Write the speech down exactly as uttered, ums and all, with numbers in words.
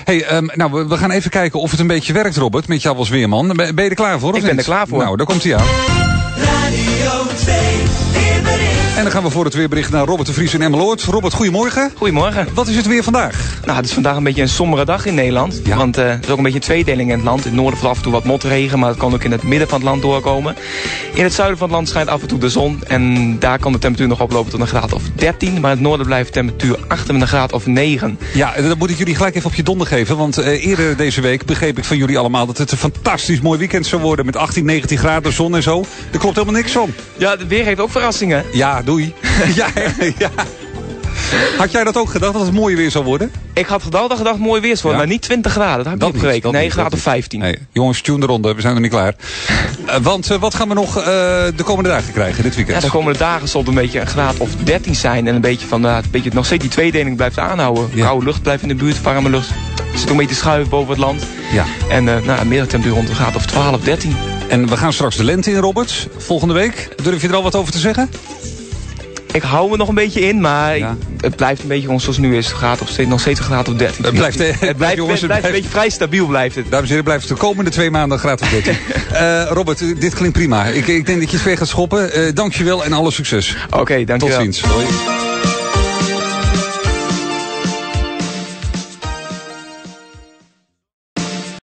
Hey, um, nou, we, we gaan even kijken of het een beetje werkt, Robert, met jou als weerman. Ben, ben je er klaar voor? Of Ik ben niet? er klaar voor. Nou, daar komt hij aan. Radio twee, weerbericht. En dan gaan we voor het weerbericht naar Robert de Vries in Emmeloord. Robert, goedemorgen. Goedemorgen. Wat is het weer vandaag? Nou, het is vandaag een beetje een sombere dag in Nederland. Ja. Want uh, er is ook een beetje een tweedeling in het land. In het noorden valt af en toe wat motregen, maar het kan ook in het midden van het land doorkomen. In het zuiden van het land schijnt af en toe de zon. En daar kan de temperatuur nog oplopen tot een graad of dertien. Maar in het noorden blijft de temperatuur achter met een graad of negen. Ja, dat moet ik jullie gelijk even op je donder geven. Want uh, eerder deze week begreep ik van jullie allemaal dat het een fantastisch mooi weekend zou worden. Met achttien, negentien graden, zon en zo. Er klopt helemaal niks van. Ja, het weer heeft ook verrassingen. Ja, doei. ja, ja. Had jij dat ook gedacht, dat het mooi weer zou worden? Ik had gedacht dat gedacht mooi weer zou worden, Ja. maar niet twintig graden. Dat heb ik Dat niet opgerekend. niet, dat Nee, niet, graad dat of vijftien. Nee, jongens, tune de ronde, we zijn nog niet klaar. uh, want uh, wat gaan we nog uh, de komende dagen krijgen dit weekend? Ja, de komende dagen zal het een beetje een graad of dertien zijn. En een beetje van, uh, een beetje, nog steeds die tweedeling blijft aanhouden. Ja. Koude lucht blijft in de buurt, warme lucht zit ook een beetje te schuiven boven het land. Ja. En uh, nou, middeltemperatuur rond een graad of twaalf, dertien. En we gaan straks de lente in, Robert. Volgende week. Durf je er al wat over te zeggen? Ik hou me nog een beetje in, maar Ja. ik, het blijft een beetje gewoon zoals het nu is. Graad of steeds, nog steeds een graad of dertien. Het blijft, het blijft, blijft, het jongens, het blijft een blijft- beetje vrij stabiel, blijft het. Dames en heren, blijft de komende twee maanden een graad of dertien. uh, Robert, dit klinkt prima. Ik, ik denk dat je het ver gaat schoppen. Uh, dank je wel en alle succes. Oké, Tot dankjewel. ziens. Hoi.